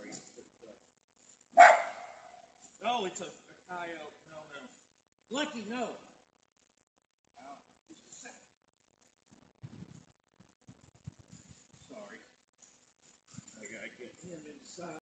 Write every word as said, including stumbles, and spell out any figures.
sorry. No, it's a, a coyote. No, no. Lucky, no. Oh, just a second. Sorry. I gotta get him inside.